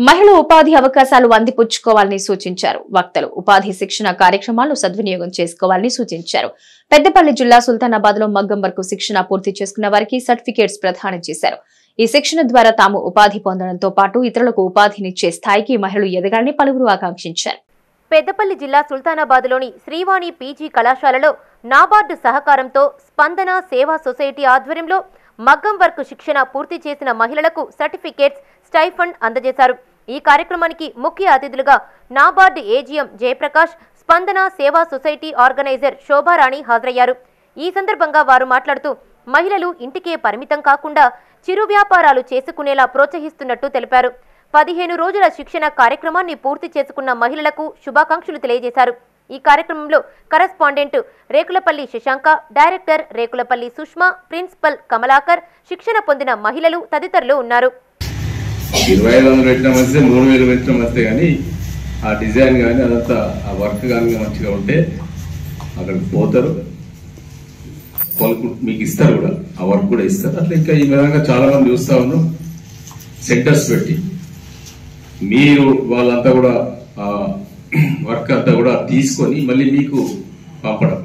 మహిళా ఉపాధి అవకాశాలు అందిపుచ్చుకోవాలని సూచించారు. వక్తలు ఉపాధి శిక్షణ కార్యక్రమాలను సద్వినియోగం చేసుకోవాలని సూచించారు. పెద్దపల్లి జిల్లా సుల్తానాబాద్ లో మగ్గం వరకు శిక్షణ పూర్తి చేసుకున్న వారికి సర్టిఫికేట్స్ ప్రదానం చేశారు. ఈ శిక్షణ ద్వారా తాము ఉపాధి పొందడంతో పాటు ఇతరులకు ఉపాధినిచ్చే స్థాయికి మహిళలు ఎదగాలని పలువురు ఆకాంక్షించారు. పెద్దపల్లి జిల్లా సుల్తానాబాద్ లోని శ్రీవాణి పీజీ కళాశాలలో నాబార్డు సహకారంతో స్పందన సేవా సొసైటీ ఆధ్వర్యంలో మగ్గం వర్క్ శిక్షణ పూర్తి చేసిన మహిళలకు సర్టిఫికేట్స్, స్టైఫండ్ అందజేశారు. ఈ కార్యక్రమానికి ముఖ్య అతిథులుగా నాబార్డు ఏజీఎం జయప్రకాష్, స్పందన సేవా సొసైటీ ఆర్గనైజర్ శోభారాణి హాజరయ్యారు. ఈ సందర్భంగా వారు మాట్లాడుతూ మహిళలు ఇంటికే పరిమితం కాకుండా చిరు వ్యాపారాలు చేసుకునేలా ప్రోత్సహిస్తున్నట్టు తెలిపారు. 15 రోజుల శిక్షణ కార్యక్రమాన్ని పూర్తి చేసుకున్న మహిళలకు శుభాకాంక్షలు తెలియజేశారు. ఈ కార్యక్రమంలో correspondent Rekulapalli Shashanka, director Rekulapalli Sushma, principal Kamalakar, శిక్షణ పొందిన మహిళలు తదితరులు ఉన్నారు. 2500 పెట్టిన మంచిదే, 3000 పెట్టిన మంచిదే, కానీ ఆ డిజైన్ కానీ అదంతా ఆ వర్క్ కానీ మంచిగా ఉంటే అక్కడికి పోతారు, మీకు ఇస్తారు కూడా, ఆ వర్క్ కూడా ఇస్తారు. అట్లా ఇంకా ఈ విధంగా చాలా మంది చూస్తా ఉన్నాం. సెంటర్స్ పెట్టి మీరు వాళ్ళంతా కూడా వర్క్ అంతా కూడా తీసుకొని మళ్ళీ మీకు పంపడం,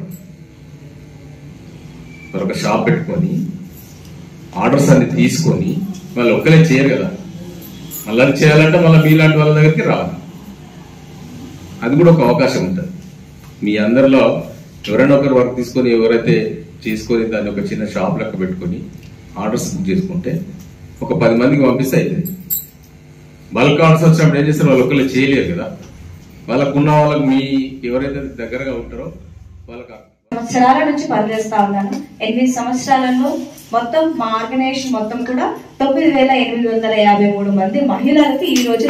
ఒక షాప్ పెట్టుకొని ఆర్డర్స్ అన్ని తీసుకొని వాళ్ళు ఒక్కలే చేయరు కదా, మళ్ళీ చేయాలంటే మళ్ళీ మీలాంటి వాళ్ళ దగ్గరికి రావాలి. అది కూడా ఒక అవకాశం ఉంటుంది. మీ అందరిలో ఎవరైనా ఒకరు వర్క్ తీసుకొని ఎవరైతే చేసుకొని దాన్ని ఒక చిన్న షాప్ లెక్క పెట్టుకొని ఆర్డర్స్ బుక్ చేసుకుంటే ఒక 10 మందికి పంపిస్తే అవుతుంది. బల్క్ ఆర్డర్స్ వచ్చినప్పుడు ఏం చేస్తారు, వాళ్ళు ఒకళ్ళు చేయలేరు కదా, వాళ్ళకున్న వాళ్ళకి మీ ఎవరైతే దగ్గరగా ఉంటారో వాళ్ళకి. సంవత్సరాల నుంచి పనిచేస్తా ఉన్నాను. 8 సంవత్సరాలలో మొత్తం మా ఆర్గనైజేషన్ మొత్తం కూడా 9853 మంది మహిళలకు ఈ రోజు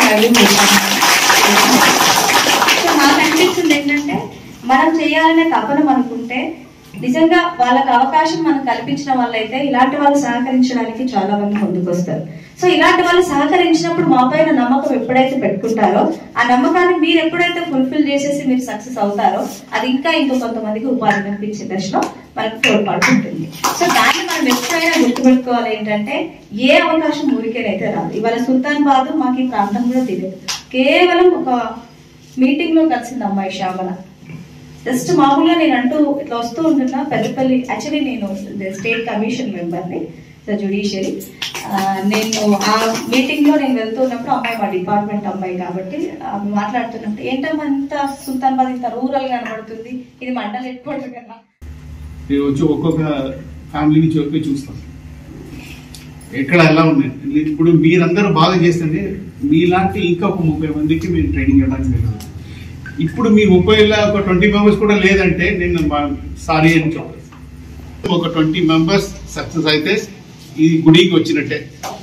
నాకు అనిపిస్తుంది ఏంటంటే, మనం చేయాలనే తపన అనుకుంటే నిజంగా వాళ్ళకి అవకాశం మనం కల్పించిన వాళ్ళైతే ఇలాంటి వాళ్ళు సహకరించడానికి చాలా మంది ముందుకు వస్తారు. సో ఇలాంటి వాళ్ళు సహకరించినప్పుడు మా పైన నమ్మకం ఎప్పుడైతే పెట్టుకుంటారో, ఆ నమ్మకాన్ని మీరు ఎప్పుడైతే ఫుల్ఫిల్ చేసేసి మీరు సక్సెస్ అవుతారో, అది ఇంకా కొంతమందికి ఉపాధి కల్పించే దశలో మనకు తోడ్పడుతుంటుంది. సో దాన్ని మనం ఎప్పుడైనా గుర్తుపెట్టుకోవాలి ఏంటంటే, ఏ అవకాశం ఊరికేనైతే రాదు. ఇవాళ సుల్తానాబాద్ మాకు ఈ ప్రాంతం కూడా తెలియదు. కేవలం ఒక మీటింగ్ లో కలిసింది అమ్మాయి శ్యామల. జస్ట్ మామూలుగా నేను అంటూ ఇట్లా వస్తూ ఉంటున్నా పెద్దపల్లి. యాక్చువల్లీ నేను స్టేట్ కమిషన్ మెంబర్ని, జ్యుడిషియరీ. నేను ఆ మీటింగ్ లో నేను వెళ్తూ ఉన్నప్పుడు అమ్మాయి మా డిపార్ట్మెంట్ అమ్మాయి కాబట్టి మాట్లాడుతున్నప్పుడు, ఏంటమ్మా ఇంత సుల్తానాబాద్ ఇంత రూరల్ కనబడుతుంది, ఇది మండల్ ఎక్కువ కదా. నేను వచ్చి ఒక్కొక్క ఫ్యామిలీ నుంచి వచ్చి చూస్తాను ఎక్కడ ఎలా ఉన్నాయి. ఇప్పుడు మీరందరూ బాగా చేస్తే మీలాంటి ఇంకా ఒక 30 మందికి మేము ట్రైనింగ్ ఇవ్వడానికి జరుగుతుంది. ఇప్పుడు మీ 30లో ఒక 20 మెంబర్స్ కూడా లేదంటే నేను సారీ అని చెప్పాను. ఒక 20 మెంబర్స్ సక్సెస్ అయితే ఈ గుడికి వచ్చినట్టే.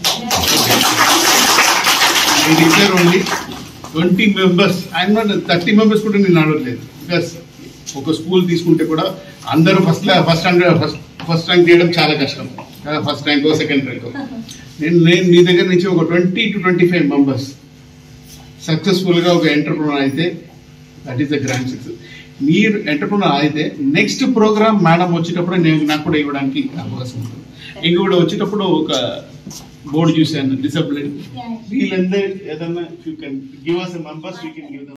ఓన్లీ 20 మెంబర్స్, ఆయన 30 మెంబర్స్ కూడా నేను అడగలేదు. బికాస్ ఒక స్కూల్ తీసుకుంటే కూడా అందరూ ఫస్ట్ ర్యాంక్ చేయడం చాలా కష్టం. First rank, second rank. నేను మీ దగ్గర నుంచి ఒక 20 to 25 మెంబర్స్ సక్సెస్ఫుల్ గా ఒక ఎంటర్ప్రెన్యూర్ అయితే that is the grand success. మీరు ఎంటర్ప్రెన్యూర్ అయితే నెక్స్ట్ ప్రోగ్రామ్ మేడం వచ్చేటప్పుడు నాకు కూడా ఇవ్వడానికి అవకాశం ఉంటుంది. ఇంకొకటి వచ్చేటప్పుడు ఒక బోర్డు చూశాను, డిసబిలిటీ వీళ్ళందరూ ఏదన్నా you can give us members, we can give